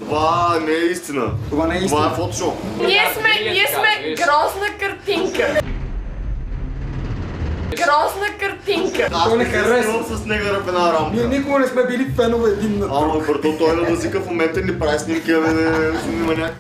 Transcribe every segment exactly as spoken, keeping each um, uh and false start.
Това не е истина. Това не е истина. Това е фотошоп. Ние сме, ние сме грозна картинка. Грозна картинка. Аз не харесвам с негъра в една рамка. Ние никога не сме били фенове един на друг. Ама бърто, той на музика в момента ни прави снимки, абе не снима някак.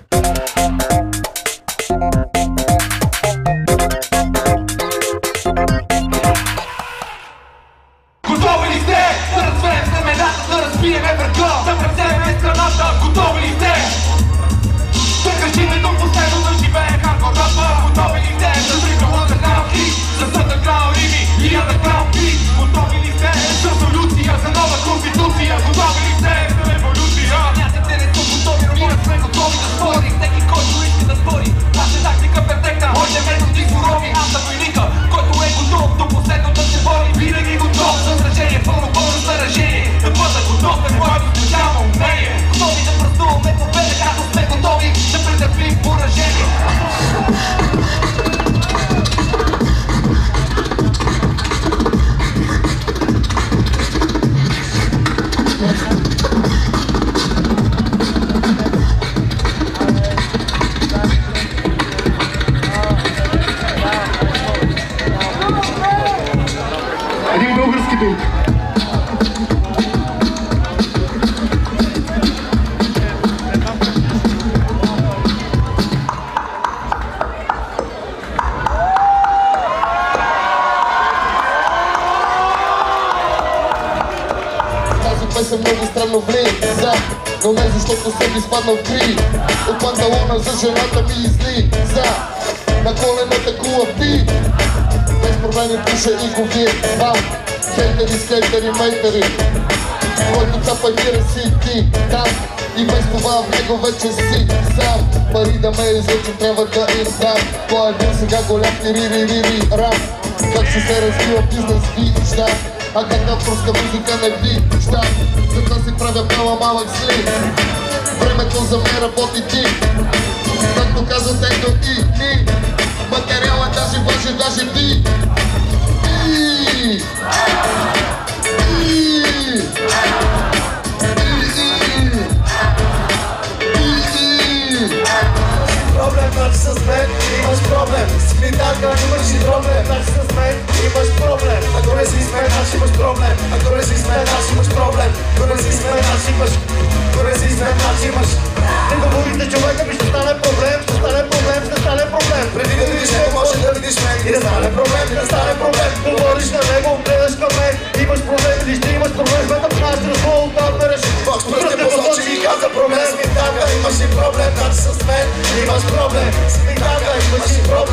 Готови ли сте да развеем семената, да разбиеме врага, да превземем страната? Готови ли сте да крещиме до последно, да живее хардкор рапа? Готови ли сте да тръгнем underground хит, за underground рими и underground beat? Готови ли сте за солюция, за нова конституция? Готови ли сте за революция? Няците не са готови, но ние сме готови да спорим. Всеки, който иска да спори, наша тактика перфектна, моите методи сурови. Аз съм войника, който е готов до последно да се бори. Винаги готов за сражение, пълно пълно заражение. Да бъда готов, е моето специално умение. Готови да празнуваме победа, като сме готови да претърпим поражение. Един български бит. Тази песен много странно влиза, но не защото съм изпаднал в гри. От панталона за жената ми излиза, на колената кула пи. Без проблеми пиша и го вирам. Хейтери, скейтери, мейтери, който цапагира си ти там. И без това в него вече си сам. Пари да ме излъчим, трябва да издам. Той е бил сега голям тири-ри-ри-ри рам. Как ще се развива бизнес виждам, а какъв руска музика не виждам. Затова си правя бяла малък слив. Времето за мен работи ти, както каза Тето и ни. Материала даже важи, даже ти. И И Проблем, значи с мен имаш проблем. Смитака, имаш и проблем, значи с мен имаш проблем. Ако не си с мен, значи имаш проблем. Ако не си с мен, значи имаш проблем. Ако не си с мен, значи имаш. Ако не си с мен, значи имаш. Не говорите човека ми, ще стане проблем, ще стане проблем, ще стане проблем. Преди да видиш него, може да видиш мен и да стане проблем, да стане проблем. Говориш на него, гледаш към мен, имаш проблем или ще имаш проблем. Сме да пнаш разговор, да ме реши. Пръсте посочи и каза проблем. Смитака, имаш и проблем, значи с мен имаш проблем. Смитака, имаш и проблем.